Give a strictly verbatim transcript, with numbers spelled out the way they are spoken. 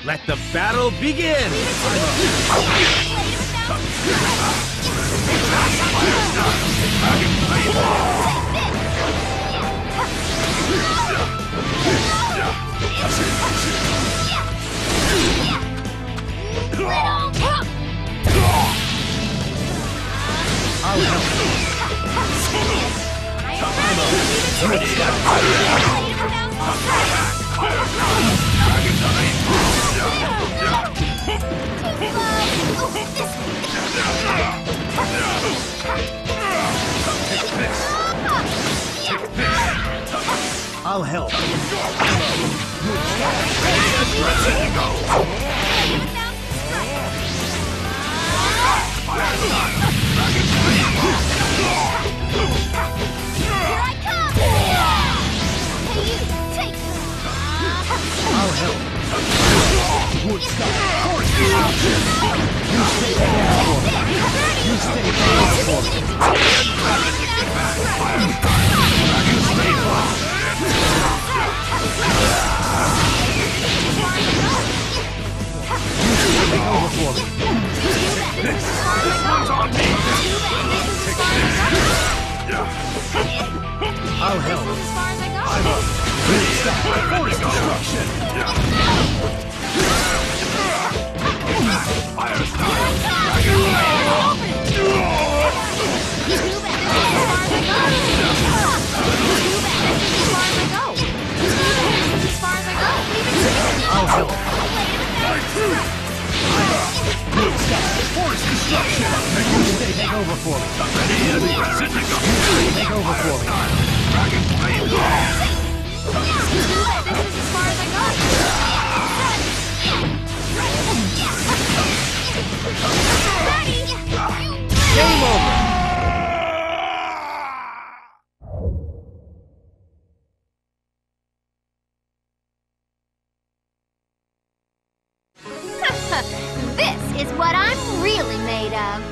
Let the battle begin! I'll help. I'll help. I'll help. Woodstock, force destruction! You stay there for me! You stay there for me! You stay there! You stay over for me! This one's on me! I'll help. I'm up. Woodstock, force destruction! Fire style! Dragon Blade! I'll help. Force destruction! You stay take over for me. You stay take over for me. Dragon Blade! This is as far as I go. Ready? Game over! This is what I'm really made of.